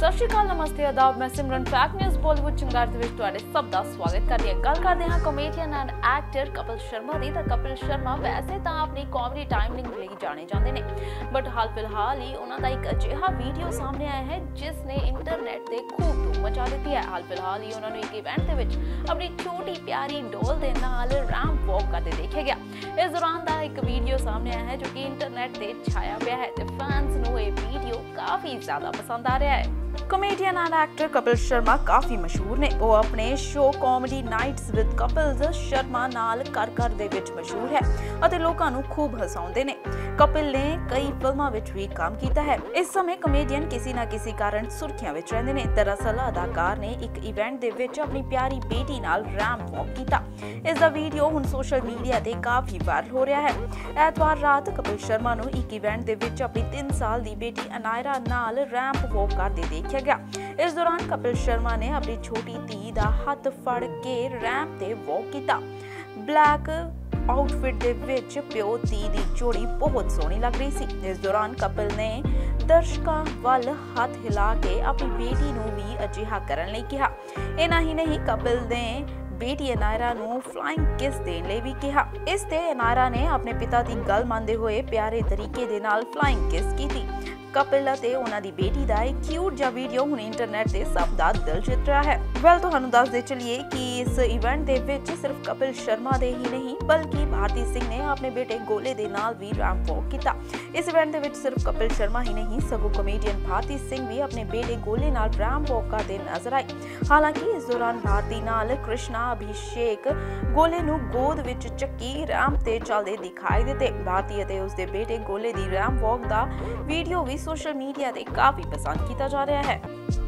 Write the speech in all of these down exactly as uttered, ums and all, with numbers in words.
सत श्री अकाल, नमस्ते, आदाब। मैं सिमरन फैक्ट न्यूज़ बॉलीवुड चंगार ਦੇ ਵਿੱਚ ਤੁਹਾਡੇ ਸਭ ਦਾ ਸਵਾਗਤ ਕਰਦੀ ਹਾਂ। ਗੱਲ ਕਰਦੇ ਹਾਂ comedian and actor Kapil Sharma ਦੀ। ਤਾਂ ਕਪਿਲ ਸ਼ਰਮਾ ਵੈਸੇ ਤਾਂ ਆਪਣੀ ਕਾਮੇਡੀ ਟਾਈਮਿੰਗ ਲਈ ਜਾਣੇ ਜਾਂਦੇ ਨੇ, ਬਟ ਹਾਲ ਫਿਲਹਾਲ ਹੀ ਉਹਨਾਂ ਦਾ ਇੱਕ ਅਜਿਹਾ ਵੀਡੀਓ ਸਾਹਮਣੇ ਆਇਆ ਹੈ ਜਿਸ ਨੇ ਇੰਟਰਨੈਟ ਤੇ ਖੂਬ ਧੂਮ ਮਚਾ ਦਿੱਤੀ ਹੈ। ਹਾਲ ਫਿਲਹਾਲ ਹੀ ਉਹਨਾਂ ਨੂੰ ਇੱਕ ਇਵੈਂਟ ਦੇ ਵਿੱਚ ਆਪਣੀ ਛੋਟੀ ਪਿਆਰੀ ਡੋਲ ਦੇ ਨਾਲ ਰੈਂਪ ਵਾਕ ਕਰਦੇ ਦੇਖਿਆ ਗਿਆ। ਇਸ ਦੌਰਾਨ ਦਾ ਇੱਕ ਵੀਡੀਓ ਸਾਹਮਣੇ ਆਇਆ ਹੈ ਜੋ ਕਿ ਇੰਟਰਨੈਟ ਤੇ ਛਾਇਆ ਪਿਆ ਹੈ ਤੇ ਫੈਨਸ ਨੂੰ ਇਹ ਵੀਡੀਓ ਕਾਫੀ ਜ਼ਿਆਦਾ ਪਸੰਦ ਆ ਰਿਹਾ ਹੈ। Comedian and actor Kapil Sharma काफ़ी मशहूर ने। वो अपने show comedy nights with Kapil Sharma नाल कर कर दे विच मशहूर है ਅਤੇ ਲੋਕਾਂ ਨੂੰ खूब हसाउंदे ने। कपिल ने कई फिल्मां विच भी काम किया है। इस समय कॉमेडियन किसी ना किसी कारण सुर्खियां विच रहिंदे ने। दरअसल अदाकार ने एक इवेंट दे विच अपनी प्यारी बेटी नाल रैंप वॉक किया। इस दा वीडियो हुण सोशल मीडिया ते काफ़ी वायरल हो रहा है। ਐਤਵਾਰ ਰਾਤ कपिल शर्मा ਨੂੰ ਇੱਕ इवेंट ਦੇ ਵਿੱਚ ਆਪਣੀ ਤਿੰਨ ਸਾਲ ਦੀ ਬੇਟੀ ਅਨਾਇਰਾ ਨਾਲ ਰੈਂਪ ਵॉक ਕਰਦੇ ਦੇਖਿਆ ਗਿਆ। ਇਸ ਦੌਰਾਨ ਕਪਿਲ ਸ਼ਰਮਾ ਨੇ ਆਪਣੀ ਛੋਟੀ ਧੀ ਦਾ ਹੱਥ ਫੜ ਕੇ ਰੈਂਪ ਤੇ ਵॉक ਕੀਤਾ। ਬਲੈਕ ਆਊਟਫਿਟ ਦੇ ਵਿੱਚ ਪਿਓ ਧੀ ਦੀ ਜੋੜੀ ਬਹੁਤ ਸੋਹਣੀ ਲੱਗ ਰਹੀ ਸੀ। ਇਸ ਦੌਰਾਨ ਕਪਿਲ ਨੇ ਦਰਸ਼ਕਾਂ ਵੱਲ ਹੱਥ ਹਿਲਾ ਕੇ ਆਪਣੀ ਬੇਟੀ ਨੂੰ ਵੀ ਅਜਿਹਾ ਕਰਨ ਲਈ ਕਿਹਾ। ਇਨਾ ਹੀ ਨਹੀਂ, ਕਪਿਲ ਨੇ बेटी अनायरा ਨੂੰ ਫਲਾਈਂਗ ਕਿਸ ਦੇਣ ਲਈ ਵੀ ਕਿਹਾ। ਇਸ ਤੇ ਅਨਾਇਰਾ ਨੇ ਆਪਣੇ ਪਿਤਾ ਦੀ ਗੱਲ ਮੰਨਦੇ ਹੋਏ ਪਿਆਰੇ ਤਰੀਕੇ ਦੇ ਨਾਲ ਫਲਾਈਂਗ ਕਿਸ ਕੀਤੀ। ਕਪਿਲ ਅਤੇ ਉਹਨਾਂ ਦੀ ਬੇਟੀ ਦਾ ਇੱਕ ਕਿਊਟ ਜਿਹਾ ਵੀਡੀਓ ਹੁਣ ਇੰਟਰਨੈਟ ਤੇ ਸਭ ਦਾ ਦਿਲ ਜਿੱਤ ਰਿਹਾ ਹੈ। ਵੈਲ ਤੁਹਾਨੂੰ ਦੱਸ ਦੇ ਚਲੀਏ ਕਿ ਇਸ ਇਵੈਂਟ ਦੇ ਵਿੱਚ ਸਿਰਫ ਕਪਿਲ ਸ਼ਰਮਾ ਦੇ ਹੀ ਨਹੀਂ ਬਲਕਿ ਭਾਰਤੀ ਸਿੰਘ ਨੇ ਆਪਣੇ ਬੇਟੇ ਗੋਲੇ ਦੇ ਨਾਲ ਵੀ ਰੈਂਪ ਵਾਕ ਕੀਤਾ। ਇਸ ਇਵੈਂਟ ਦੇ ਵਿੱਚ ਸਿਰਫ ਕਪਿਲ ਸ਼ਰਮਾ ਹੀ ਨਹੀਂ ਸਗੋਂ ਕਮੇਡੀਅਨ ਭਾਰਤੀ ਸਿੰਘ ਵੀ ਆਪਣੇ ਬੇਟੇ ਗੋਲੇ ਨਾਲ ਰੈਂਪ ਵਾਕ ਕਰਦੇ ਨਜ਼ਰ ਆਏ। ਹਾਲਾਂਕਿ ਇਸ ਦੌਰਾਨ ਭਾਰਤੀ ਨਾਲ ਕ੍ਰਿਸ਼ਨਾ ਅਭਿਸ਼ੇਕ ਗੋਲੇ ਨੂੰ ਗੋਦ ਵਿੱਚ ਚੱਕੀ ਰੈਂਪ ਤੇ ਚੱਲਦੇ ਦਿਖਾਈ ਦਿੱਤੇ। ਭਾਰਤੀ ਅਤੇ ਉਸਦੇ ਬੇਟੇ ਗੋਲੇ ਦੀ ਰੈਂਪ ਵਾਕ ਦਾ ਵੀਡੀਓ ਵੀ सोशल मीडिया ਤੇ ਕਾਫੀ ਪਸੰਦ ਕੀਤਾ ਜਾ ਰਿਹਾ ਹੈ।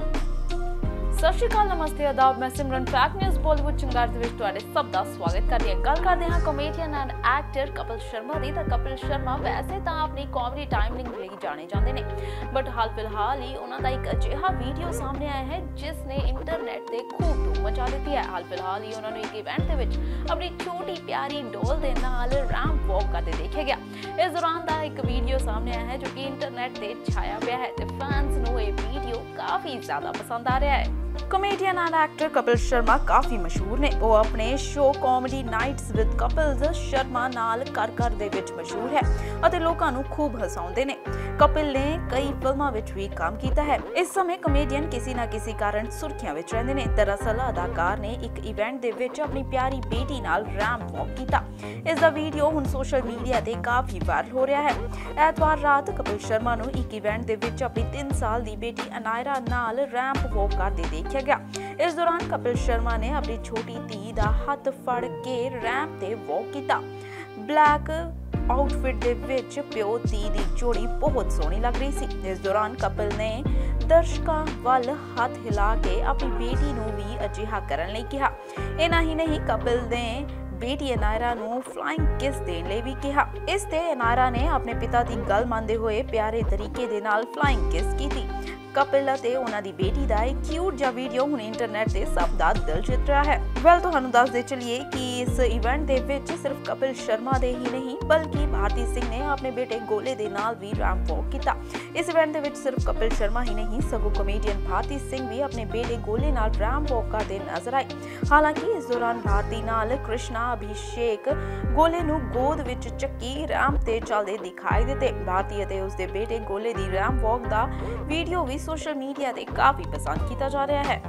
ਸਤ ਸ਼੍ਰੀ ਅਕਾਲ, ਨਮਸਤੇ, ਆਦਾਬ। ਮੈਂ ਸਿਮਰਨ ਫੈਕਟ ਨਿਊਜ਼ ਬॉलीवुड ਚੰਗਾਰ ਦੇ ਵਿੱਚ ਤੁਹਾਡੇ ਸਭ ਦਾ ਸਵਾਗਤ ਕਰਦੀ ਹਾਂ। ਗੱਲ ਕਰਦੇ ਹਾਂ comedian and actor Kapil Sharma ਦੀ। ਤਾਂ ਕਪਿਲ ਸ਼ਰਮਾ ਵੈਸੇ ਤਾਂ ਆਪਣੀ ਕਾਮੇਡੀ ਟਾਈਮਿੰਗ ਲਈ ਜਾਣੇ ਜਾਂਦੇ ਨੇ, ਬਟ ਹਾਲ ਫਿਲਹਾਲ ਹੀ ਉਹਨਾਂ ਦਾ ਇੱਕ ਅਜਿਹਾ ਵੀਡੀਓ ਸਾਹਮਣੇ ਆਇਆ ਹੈ ਜਿਸ ਨੇ ਇੰਟਰਨੈਟ ਤੇ ਖੂਬ ਧੂਮ ਮਚਾ ਦਿੱਤੀ ਹੈ। ਹਾਲ ਫਿਲਹਾਲ ਹੀ ਉਹਨਾਂ ਨੂੰ ਇੱਕ ਇਵੈਂਟ ਦੇ ਵਿੱਚ ਆਪਣੀ ਛੋਟੀ ਪਿਆਰੀ ਡੋਲ ਦੇ ਨਾਲ ਰੈਂਪ ਵਾਕ ਕਰਦੇ ਦੇਖਿਆ ਗਿਆ। ਇਸ ਦੌਰਾਨ ਦਾ ਇੱਕ ਵੀਡੀਓ ਸਾਹਮਣੇ ਆਇਆ ਹੈ ਜੋ ਕਿ ਇੰਟਰਨੈਟ ਤੇ ਛਾਇਆ ਪਿਆ ਹੈ ਤੇ ਫੈਨਸ ਨੂੰ ਇਹ ਵੀਡੀਓ ਕਾਫੀ ਜ਼ਿਆਦਾ ਪਸੰਦ ਆ ਰਿਹਾ ਹੈ। Comedian and actor Kapil Sharma काफ़ी मशहूर ने। वो अपने show comedy nights with Kapil Sharma नाल कर कर दे विच मशहूर है ਅਤੇ ਲੋਕਾਂ ਨੂੰ खूब हसाउंदे ने। कपिल ने कई फिल्मां विच भी काम किया है। इस समय कॉमेडियन किसी ना किसी कारण सुर्खियां विच रहिंदे ने। दरअसल अदाकार ने एक इवेंट दे विच अपनी प्यारी बेटी नाल रैंप वॉक किया। इस दा वीडियो हुण सोशल मीडिया ते काफ़ी वायरल हो रहा है। ਐਤਵਾਰ ਰਾਤ कपिल शर्मा ਨੂੰ ਇੱਕ इवेंट ਦੇ ਵਿੱਚ ਆਪਣੀ ਤਿੰਨ ਸਾਲ ਦੀ ਬੇਟੀ ਅਨਾਇਰਾ ਨਾਲ ਰੈਂਪ ਵॉक ਕਰਦੇ ਦੇਖਿਆ ਗਿਆ। ਇਸ ਦੌਰਾਨ ਕਪਿਲ ਸ਼ਰਮਾ ਨੇ ਆਪਣੀ ਛੋਟੀ ਧੀ ਦਾ ਹੱਥ ਫੜ ਕੇ ਰੈਂਪ ਤੇ ਵॉक ਕੀਤਾ। ਬਲੈਕ ਆਊਟਫਿਟ ਦੇ ਵਿੱਚ ਪਿਓ ਧੀ ਦੀ ਜੋੜੀ ਬਹੁਤ ਸੋਹਣੀ ਲੱਗ ਰਹੀ ਸੀ। ਇਸ ਦੌਰਾਨ ਕਪਿਲ ਨੇ ਦਰਸ਼ਕਾਂ ਵੱਲ ਹੱਥ ਹਿਲਾ ਕੇ ਆਪਣੀ ਬੇਟੀ ਨੂੰ ਵੀ ਅਜਿਹਾ ਕਰਨ ਲਈ ਕਿਹਾ। ਇਨਾ ਹੀ ਨਹੀਂ, ਕਪਿਲ ਨੇ बेटी अनायरा ਨੂੰ ਫਲਾਈਂਗ ਕਿਸ ਦੇਣ ਲਈ ਵੀ ਕਿਹਾ। ਇਸ ਤੇ ਅਨਾਇਰਾ ਨੇ ਆਪਣੇ ਪਿਤਾ ਦੀ ਗੱਲ ਮੰਨਦੇ ਹੋਏ ਪਿਆਰੇ ਤਰੀਕੇ ਦੇ ਨਾਲ ਫਲਾਈਂਗ ਕਿਸ ਕੀਤੀ। ਕਪਿਲ ਅਤੇ ਉਹਨਾਂ ਦੀ ਬੇਟੀ ਦਾ ਇੱਕ ਕਿਊਟ ਜਿਹਾ ਵੀਡੀਓ ਹੁਣ ਇੰਟਰਨੈਟ ਤੇ ਸਭ ਦਾ ਦਿਲ ਜਿੱਤ ਰਿਹਾ ਹੈ। ਵੈਲ ਤੁਹਾਨੂੰ ਦੱਸ ਦੇ ਚਲੀਏ ਕਿ ਇਸ ਇਵੈਂਟ ਦੇ ਵਿੱਚ ਸਿਰਫ ਕਪਿਲ ਸ਼ਰਮਾ ਦੇ ਹੀ ਨਹੀਂ ਬਲਕਿ ਭਾਰਤੀ ਸਿੰਘ ਨੇ ਆਪਣੇ ਬੇਟੇ ਗੋਲੇ ਦੇ ਨਾਲ ਵੀ ਰੈਂਪ ਵਾਕ ਕੀਤਾ। ਇਸ ਇਵੈਂਟ ਦੇ ਵਿੱਚ ਸਿਰਫ ਕਪਿਲ ਸ਼ਰਮਾ ਹੀ ਨਹੀਂ ਸਗੋਂ ਕਮੇਡੀਅਨ ਭਾਰਤੀ ਸਿੰਘ ਵੀ ਆਪਣੇ ਬੇਟੇ ਗੋਲੇ ਨਾਲ ਰੈਂਪ ਵਾਕ ਕਰਦੇ ਨਜ਼ਰ ਆਏ। ਹਾਲਾਂਕਿ ਇਸ ਦੌਰਾਨ ਭਾਰਤੀ ਨਾਲ ਕ੍ਰਿਸ਼ਨਾ ਅਭਿਸ਼ੇਕ ਗੋਲੇ ਨੂੰ ਗੋਦ ਵਿੱਚ ਚੱਕੀ ਰੈਂਪ ਤੇ ਚੱਲਦੇ ਦਿਖਾਈ ਦਿੱਤੇ। ਭਾਰਤੀ ਅਤੇ ਉਸਦੇ ਬੇਟੇ ਗੋਲੇ ਦੀ ਰੈਂਪ ਵਾਕ ਦਾ ਵੀਡੀਓ ਵੀ सोशल मीडिया ਤੇ ਕਾਫੀ ਪਸੰਦ ਕੀਤਾ ਜਾ ਰਿਹਾ ਹੈ।